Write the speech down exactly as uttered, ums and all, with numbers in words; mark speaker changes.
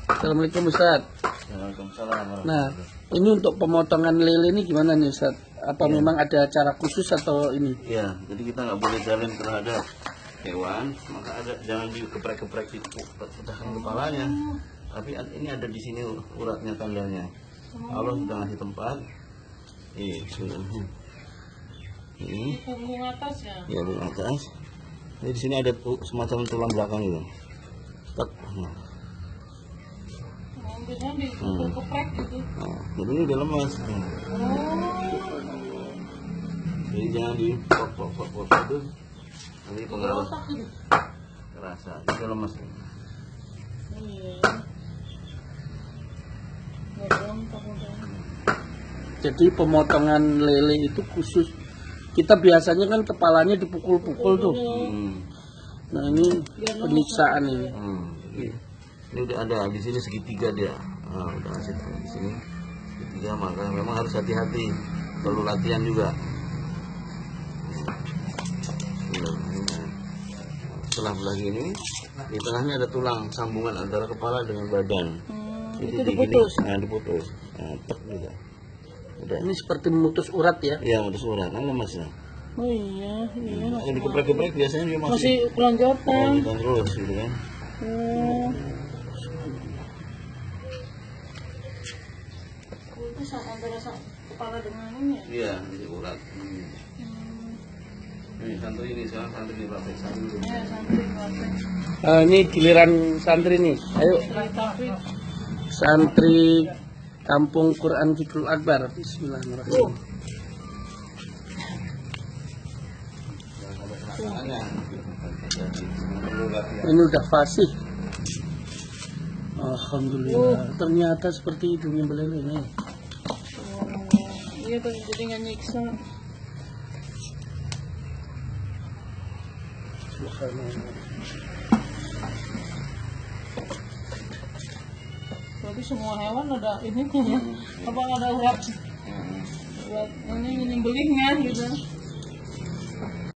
Speaker 1: Assalamualaikum Ustaz.
Speaker 2: Waalaikumsalam.
Speaker 1: Nah, ini untuk pemotongan lele ini gimana nih Ustaz? Apa ya, memang ada cara khusus atau ini?
Speaker 2: Iya, jadi kita nggak boleh zalim terhadap hewan, maka ada jangan dikeprek-keprek di pecahkan kepalanya. Tapi ini ada di sini uratnya tandanya. Allah sudah ngasih tempat. Eh, sudah. Ini.
Speaker 3: Punggung atas ya?
Speaker 2: Ya, di atas. Jadi di sini ada semacam tulang belakang gitu. Tak.
Speaker 3: Biasanya dikeprek gitu.
Speaker 2: Nah, jadi ini udah lemas.
Speaker 3: Oh.
Speaker 2: Jadi jangan di pok pok pok pok itu. Nanti pengaruh terasa. Itu lemas.
Speaker 3: Iya.
Speaker 1: Jadi pemotongan lele itu khusus. Kita biasanya kan kepalanya dipukul-pukul tuh.
Speaker 2: Hmm.
Speaker 1: Nah ini penyiksaan ini.
Speaker 2: Hmm. Ini udah ada di sini segitiga dia. Nah, udah ngasih di sini segitiga, maka memang harus hati-hati. Perlu latihan juga. Setelah belah gini, di tengahnya ada tulang sambungan antara kepala dengan badan.
Speaker 3: Hmm,
Speaker 2: itu
Speaker 3: itu
Speaker 2: diputus. Nah, diputus. Nah, tek juga. Udah.
Speaker 1: Ini seperti memutus urat ya?
Speaker 2: Iya, memutus urat. Nah, lemasnya.
Speaker 3: Oh iya, iya.
Speaker 2: Nah, yang dikeprek-keprek biasanya dia masih,
Speaker 3: masih kelanjutan.
Speaker 2: Oh, terus gitu kan.
Speaker 3: Hmm. Itu antara kepala dengan ini ya?
Speaker 2: Iya, jadi urat. Hmm. Ini santri ini sekarang santri di praktek santri.
Speaker 3: Ya, santri praktek.
Speaker 1: Nah, ini giliran santri nih. Ayo. Santri Kampung Quran Fikrul Akbar. Bismillahirrahmanirrahim. Ini udah fasih. Alhamdulillah. Ternyata seperti itu nyembelih ini.
Speaker 3: Oh, iya tuh jadi nggak nyiksa. Berarti semua hewan ada ini ya? Apa ada urat? Urat ini nyembelihnya gitu?